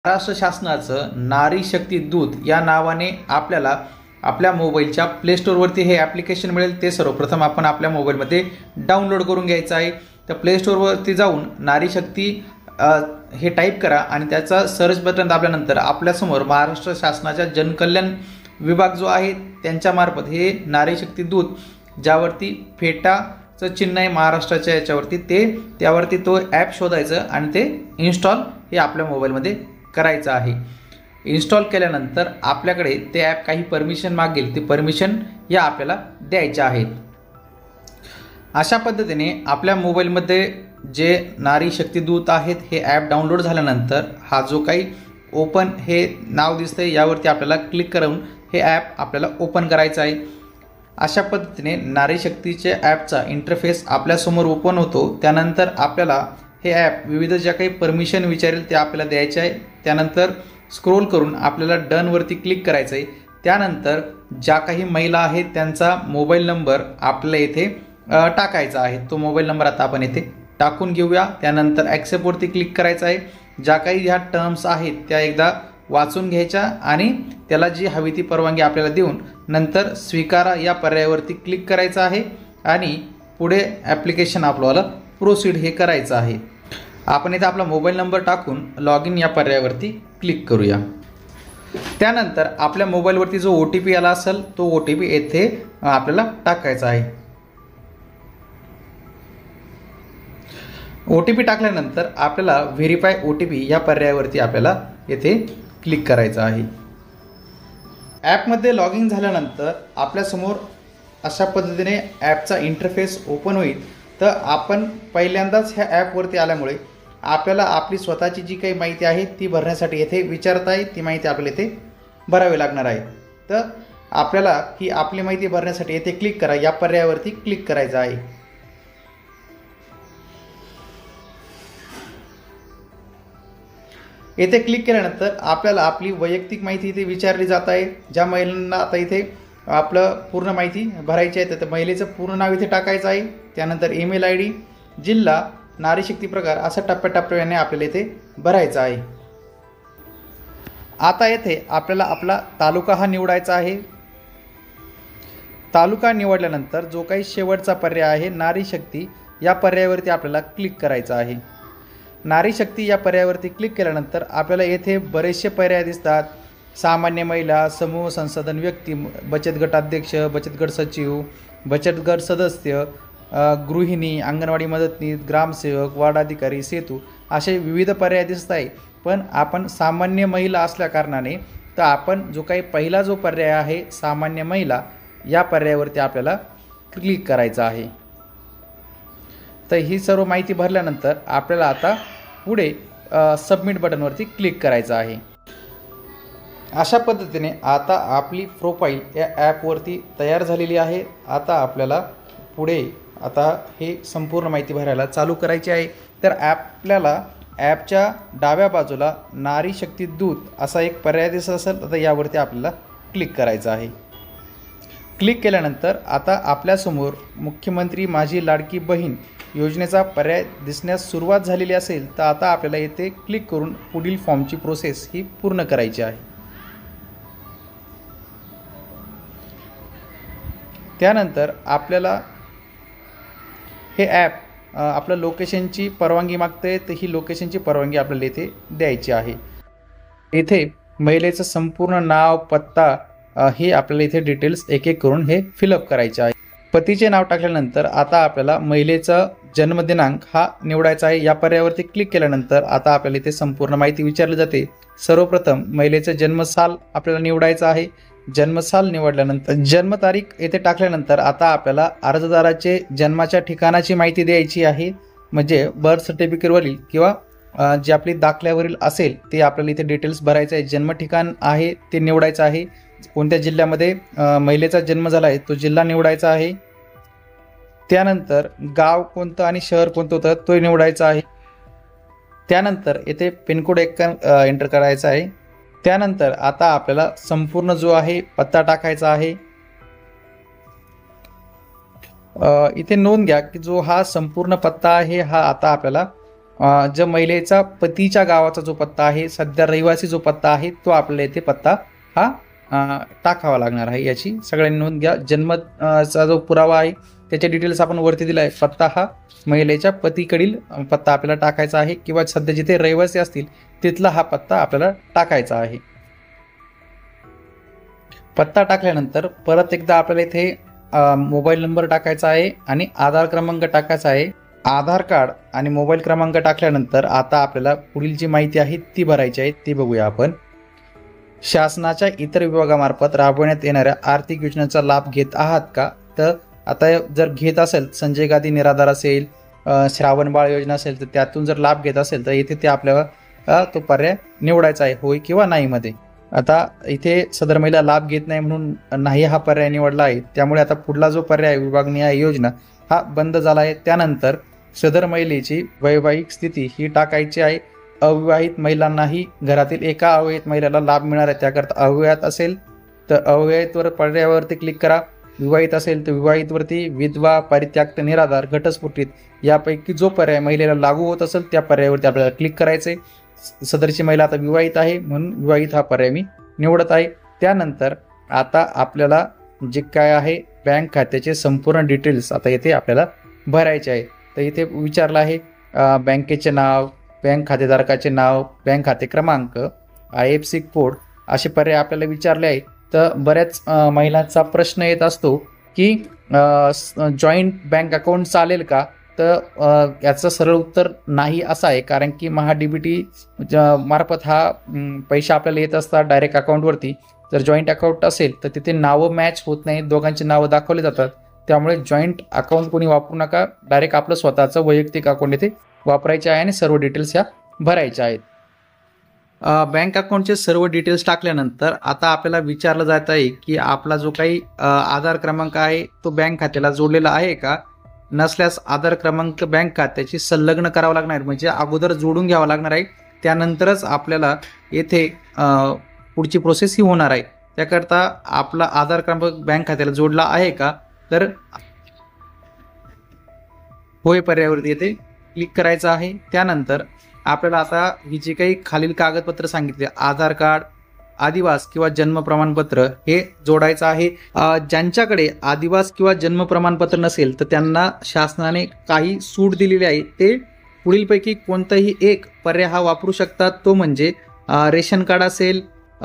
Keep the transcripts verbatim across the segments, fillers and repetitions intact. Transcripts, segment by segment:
महाराष्ट्र शासनाचं नारी शक्ती दूत या नावाने आपल्याला आपल्या मोबाईलच्या प्ले स्टोअरवरती हे ॲप्लिकेशन मिळेल। ते सर्वप्रथम आपण आपल्या मोबाईलमध्ये डाउनलोड करून घ्यायचं आहे। तर प्ले स्टोअरवरती जाऊन नारी शक्ती हे टाईप करा आणि त्याचा सर्च बटन दाबल्यानंतर आपल्यासमोर महाराष्ट्र शासनाच्या जनकल्याण विभाग जो आहे त्यांच्यामार्फत हे नारी शक्ती दूत ज्यावरती फेटाचं चिन्ह आहे महाराष्ट्राच्या याच्यावरती ते त्यावरती तो ॲप शोधायचं आणि ते इन्स्टॉल हे आपल्या मोबाईलमध्ये करायचं आहे। इन्स्टॉल केल्यानंतर आपल्याकडे ते ॲप काही परमिशन मागेल, ते परमिशन या आपल्याला द्यायच्या आहेत। अशा पद्धतीने आपल्या मोबाईलमध्ये जे नारी शक्ती दूत आहेत हे ॲप डाउनलोड झाल्यानंतर हा जो काही ओपन हे नाव दिसतंय यावरती आपल्याला क्लिक करून हे ॲप आपल्याला ओपन करायचं आहे। अशा पद्धतीने नारी शक्तीचे ॲपचा इंटरफेस आपल्यासमोर ओपन होतो। त्यानंतर आपल्याला हे ॲप विविध ज्या काही परमिशन विचारेल ते आपल्याला द्यायचे आहे। त्यानंतर स्क्रोल करून आपल्याला डनवरती क्लिक करायचं आहे। त्यानंतर ज्या काही महिला आहेत त्यांचा मोबाईल नंबर आपल्याला येथे टाकायचा आहे। तो मोबाईल नंबर आता आपण येथे टाकून घेऊया। त्यानंतर ॲक्सेप्टवरती क्लिक करायचं आहे। ज्या काही ह्या टर्म्स आहेत त्या एकदा वाचून घ्यायच्या आणि त्याला जी हवी ती परवानगी आपल्याला देऊन नंतर स्वीकारा या पर्यायावरती क्लिक करायचं आहे आणि पुढे ॲप्लिकेशन आपल्याला प्रोसीड हे करायचं आहे। आपण इथे आपला मोबाईल नंबर टाकून लॉग इन या पर्यायावरती क्लिक करूया। त्यानंतर आपल्या मोबाईलवरती जो ओ टी पी आला असेल तो ओ टी पी येथे आपल्याला टाकायचा आहे। ओ टी पी टाकल्यानंतर आपल्याला व्हेरीफाय ओ टी पी या पर्यायावरती आपल्याला येथे क्लिक करायचं आहे। ॲपमध्ये लॉग इन झाल्यानंतर आपल्यासमोर अशा पद्धतीने ॲपचा इंटरफेस ओपन होईल। तर आपण पहिल्यांदाच ह्या ॲपवरती आल्यामुळे आपल्याला आपली स्वतःची जी काही माहिती आहे ती भरण्यासाठी येथे विचारत आहे, ती माहिती आपल्याला येथे भरावी लागणार आहे। तर आपल्याला ही आपली माहिती भरण्यासाठी येथे क्लिक करा या पर्यायावरती क्लिक करायचं आहे। येथे क्लिक केल्यानंतर आपल्याला आपली वैयक्तिक माहिती इथे विचारली जात आहे। ज्या महिलांना आता इथे आपलं पूर्ण माहिती भरायची आहे तर महिलेचं पूर्ण नाव इथे टाकायचं आहे। त्यानंतर ईमेल आय डी, जिल्हा, नारी शक्ती प्रकार असं टप्प्याटप्प्याने आपल्याला इथे भरायचं आहे। आता येथे आपल्याला आपला तालुका हा निवडायचा आहे। तालुका निवडल्यानंतर जो काही शेवटचा पर्याय आहे नारी शक्ती या पर्यायावरती आपल्याला क्लिक करायचं आहे। नारी शक्ती या पर्यायावरती क्लिक केल्यानंतर आपल्याला येथे बरेचसे पर्याय दिसतात। सामान्य महिला, समूह संसाधन व्यक्ती, बचत गट अध्यक्ष, बचत गट सचिव, बचत गट सदस्य, गृहिणी, अंगणवाडी मदतनीस, ग्रामसेवक, वार्ड अधिकारी, सेतू असे विविध पर्याय दिसत आहे। पण आपण सामान्य महिला असल्या कारणाने तर आपण जो काही पहिला जो पर्याय आहे सामान्य महिला या पर्यायावरती आपल्याला क्लिक करायचं आहे। तर ही सर्व माहिती भरल्यानंतर आपल्याला आता पुढे सबमिट बटनवरती क्लिक करायचं आहे। अशा पद्धतीने आता आपली प्रोफाईल या ॲपवरती तयार झालेली आहे। आता आपल्याला पुढे आता हे संपूर्ण माहिती भरायला चालू करायची आहे। तर आपल्याला ॲपच्या डाव्या बाजूला नारी शक्ती दूत असा एक पर्याय दिसत असेल तर यावरती आपल्याला क्लिक करायचं आहे। क्लिक केल्यानंतर आता आपल्यासमोर मुख्यमंत्री माझी लाडकी बहीण योजनेचा पर्याय दिसण्यास सुरुवात झालेली असेल तर आता आपल्याला येथे क्लिक करून पुढील फॉर्मची प्रोसेस ही पूर्ण करायची आहे। त्यानंतर आपल्याला हे ॲप आपलं लोकेशनची परवानगी मागते तर ही लोकेशनची परवानगी आपल्याला इथे द्यायची आहे। इथे महिलेचं संपूर्ण नाव, पत्ता हे आपल्याला इथे डिटेल्स एक एक करून हे फिलअप करायचे आहे। पतीचे नाव टाकल्यानंतर आता आपल्याला महिलेचा जन्मदिनांक हा निवडायचा आहे। या पर्यायावरती क्लिक केल्यानंतर आता आपल्याला इथे संपूर्ण माहिती विचारली जाते। सर्वप्रथम महिलेचं जन्मसाल आपल्याला निवडायचं आहे। जन्मसाल निवडल्यानंतर जन्मतारीख येथे टाकल्यानंतर आता आपल्याला अर्जदाराचे जन्माच्या ठिकाणाची माहिती द्यायची आहे। म्हणजे बर्थ सर्टिफिकेटवरील किंवा जे आपली दाखल्यावरील असेल ते आपल्याला इथे डिटेल्स भरायचं आहे। जन्म ठिकाण आहे ते निवडायचं आहे। कोणत्या जिल्ह्यामध्ये महिलेचा जन्म झाला आहे तो जिल्हा निवडायचा आहे। त्यानंतर गाव कोणतं आणि शहर कोणतं होतं तो निवडायचा आहे। त्यानंतर येथे पिनकोड एक एंटर करायचा आहे। त्यानंतर आता आपल्याला संपूर्ण जो आहे पत्ता टाकायचा आहे। इथे नोंद घ्या की जो हा संपूर्ण पत्ता आहे हा आता आपल्याला जो महिलेचा पतीच्या गावाचा जो पत्ता आहे, सध्या रहिवासी जो पत्ता आहे, तो आपल्याला इथे पत्ता हा टाकावा लागणार आहे. याची सगळ्यांनी नोंद घ्या. जन्मचा जो पुरावा आहे त्याचे डिटेल्स आपण वरती दिला आहे. पत्ता हा महिलेच्या पतीकडील पत्ता आपल्याला टाकायचा आहे किंवा सध्या जिथे रहिवासी असतील तिथला हा पत्ता आपल्याला टाकायचा आहे. पत्ता टाकल्यानंतर परत एकदा आपल्याला इथे मोबाईल नंबर टाकायचा आहे आणि आधार क्रमांक टाकायचा आहे. आधार कार्ड आणि मोबाईल क्रमांक टाकल्यानंतर आता आपल्याला पुढील जी माहिती आहे ती भरायची आहे. ती बघूया आपण. शासनाच्या इतर विभागामार्फत राबवण्यात येणाऱ्या आर्थिक योजनांचा लाभ घेत आहात का? तर आता जर घेत असेल, संजय गांधी निराधार असेल, श्रावण बाळ योजना असेल, तर त्यातून जर लाभ घेत असेल तर इथे ते आपल्याला तो पर्याय निवडायचा आहे, होय किंवा नाही मध्ये. आता इथे सदर महिला लाभ घेत नाही म्हणून नाही हा पर्याय निवडला आहे. त्यामुळे आता पुढला जो पर्याय विभागनिहाय योजना हा बंद झाला आहे. त्यानंतर सदर महिलेची वैवाहिक स्थिती ही टाकायची आहे. अविवाहित महिलांनाही घरातील एका अविवाहित महिलेला लाभ मिळणार आहे. त्याकरता अविवाहित असेल तर अविवाहितवर पर्यायावरती क्लिक करा. विवाहित असेल तर विवाहितवरती, विधवा, परित्यक्त, निराधार, घटस्फोटित यापैकी जो पर्याय महिलेला लागू होत असेल त्या पर्यायावरती आपल्याला क्लिक करायचे. सदरची महिला आता विवाहित आहे म्हणून विवाहित हा पर्याय मी निवडत आहे. त्यानंतर आता आपल्याला जे काय आहे बँक खात्याचे संपूर्ण डिटेल्स आता येथे आपल्याला भरायचे आहे. तर इथे विचारलं आहे बँकेचे नाव, बँक खातेधारकाचे नाव, बँक खाते क्रमांक, आय एफ सी कोड असे पर्याय आपल्याला विचारले आहे. तर बऱ्याच महिलांचा प्रश्न येत असतो की जॉईंट बँक अकाउंट चालेल का? तर याचं सरळ उत्तर नाही असं आहे, कारण की महा डी बी टी मार्फत हा पैसे आपल्याला येत असतात डायरेक्ट अकाउंटवरती. जर जॉईंट अकाउंट असेल तर तिथे नावं मॅच होत नाही, दोघांची नावं दाखवली जातात. त्यामुळे जॉईंट अकाउंट कोणी वापरू नका. डायरेक्ट आपलं स्वतःचं वैयक्तिक अकाउंट इथे वापरायचे आहे आणि सर्व डिटेल्स ह्या भरायच्या आहेत. बँक अकाउंटचे सर्व डिटेल्स टाकल्यानंतर आता आपल्याला विचारलं जात आहे की आपला जो काही आधार क्रमांक आहे तो बँक खात्याला जोडलेला आहे का? नसल्यास आधार क्रमांक बँक खात्याची संलग्न करावा लागणार आहे, म्हणजे अगोदर जोडून घ्यावा लागणार आहे. त्यानंतरच आपल्याला येथे पुढची प्रोसेस ही होणार आहे. त्याकरता आपला आधार क्रमांक बँक खात्याला जोडला आहे का? तर होय पर्यायावरती येथे क्लिक करायचं आहे. त्यानंतर आपल्याला आता ही जी काही खालील कागदपत्र सांगितले, आधार कार्ड, आदिवास किंवा जन्म प्रमाणपत्र हे जोडायचं आहे. ज्यांच्याकडे आदिवास किंवा जन्म प्रमाणपत्र नसेल तर त्यांना शासनाने काही सूट दिलेली आहे. ते पुढीलपैकी कोणताही एक पर्याय हा वापरू शकतात. तो म्हणजे रेशन कार्ड असेल,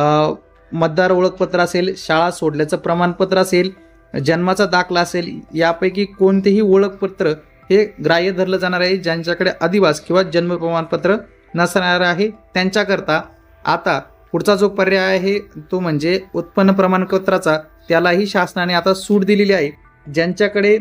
मतदार ओळखपत्र असेल, शाळा सोडल्याचं प्रमाणपत्र असेल, जन्माचा दाखला असेल, यापैकी कोणतेही ओळखपत्र हे ग्राह्य धरलं जाणार आहे. ज्यांच्याकडे आदिवास किंवा जन्म प्रमाणपत्र नसणार आहे त्यांच्याकरता आता पुढचा जो पर्याय आहे तो म्हणजे उत्पन्न प्रमाणपत्राचा, त्यालाही शासनाने आता सूट दिलेली आहे. ज्यांच्याकडे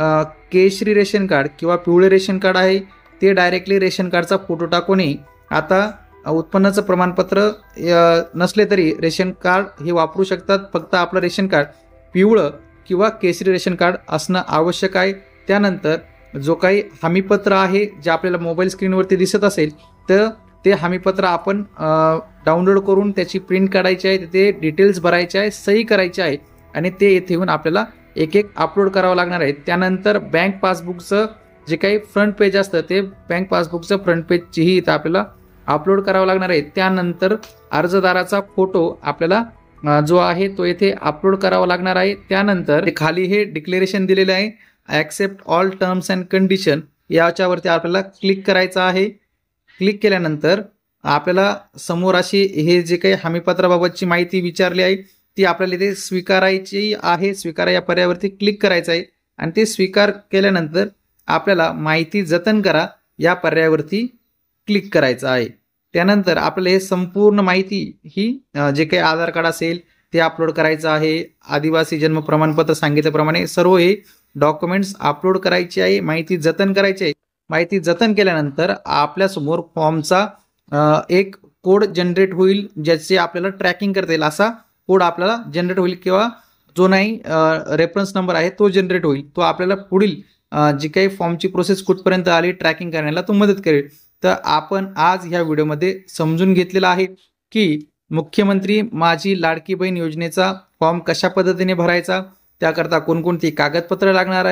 केशरी रेशन कार्ड किंवा पिवळे रेशन कार्ड आहे ते डायरेक्टली रेशन कार्डचा फोटो टाकूनही आता उत्पन्नाचं प्रमाणपत्र नसले तरी रेशन कार्ड हे वापरू शकतात. फक्त आपलं रेशन कार्ड पिवळं किंवा केशरी रेशन कार्ड असणं आवश्यक आहे. त्यानंतर जो काही हमीपत्र आहे जे आपल्याला मोबाईल स्क्रीनवरती दिसत असेल तर ते हमीपत्र आपण डाउनलोड करून त्याची प्रिंट काढायची आहे, ते डिटेल्स भरायचे आहे, सही करायची आहे आणि ते येथे येऊन आपल्याला एक एक अपलोड करावं लागणार आहे. त्यानंतर बँक पासबुकचं जे काही फ्रंट पेज असतं ते बँक पासबुकचं फ्रंट पेजचीही इथं आपल्याला अपलोड करावं लागणार आहे. त्यानंतर अर्जदाराचा फोटो आपल्याला जो आहे तो येथे अपलोड करावा लागणार आहे. त्यानंतर खाली हे डिक्लेरेशन दिलेले आहे, accept all terms and condition, याच्यावरती आपल्याला क्लिक करायचं आहे. क्लिक केल्यानंतर आपल्याला समोर अशी हे जे काही हमीपत्राबाबतची माहिती विचारली आहे ती आपल्याला इथे स्वीकारायची आहे. स्वीकारा या पर्यायावरती क्लिक करायचं आहे आणि ते स्वीकार केल्यानंतर आपल्याला माहिती जतन करा या पर्यायावरती क्लिक करायचं आहे. त्यानंतर आपल्याला हे संपूर्ण माहिती ही जे काही आधार कार्ड असेल ते अपलोड करायचं आहे. आदिवासी जन्म प्रमाणपत्र सांगितल्याप्रमाणे सर्व हे डॉक्युमेंट्स अपलोड करायचे आहे, माहिती जतन करायची आहे. माहिती जतन केल्यानंतर आपल्यासमोर फॉर्मचा एक कोड जनरेट होईल, ज्याचे आपल्याला ट्रॅकिंग करता येईल असा कोड आपल्याला जनरेट होईल किंवा जो नाही रेफरन्स नंबर आहे तो जनरेट होईल. तो आपल्याला पुढील जी काही फॉर्मची प्रोसेस कुठपर्यंत आली ट्रॅकिंग करण्याला तो मदत करेल. तर आपण आज ह्या व्हिडिओमध्ये समजून घेतलेला आहे की मुख्यमंत्री माझी लाडकी बहीण योजनेचा फॉर्म कशा पद्धतीने भरायचा, त्याकरता कोणकोणती कागदपत्र लागणार आहे,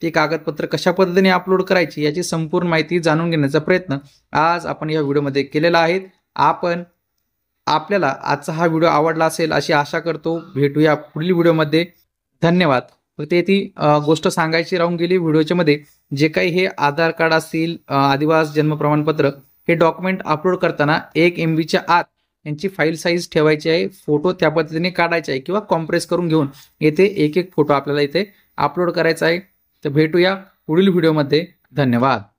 ती कागदपत्र कशा पद्धतीने अपलोड करायची याची संपूर्ण माहिती जाणून घेण्याचा प्रयत्न आज आपण या व्हिडिओमध्ये केलेला आहे. आपण आपल्याला आजचा हा व्हिडिओ आवडला असेल अशी आशा करतो. भेटूया पुढील व्हिडिओमध्ये. धन्यवाद. फक्त ती गोष्ट सांगायची राहून गेली व्हिडिओच्या मध्ये, जे काही हे आधार कार्ड असतील, आदिवासी जन्म प्रमाणपत्र, हे डॉक्युमेंट अपलोड करताना एक एम बीच्या आत यांची फाईल साईज ठेवायची आहे. फोटो त्या पद्धतीने काढायचे आहे किंवा कॉम्प्रेस करून घेऊन येथे एक एक फोटो आपल्याला इथे अपलोड करायचा आहे. तर भेटूया पुढील व्हिडिओमध्ये. धन्यवाद.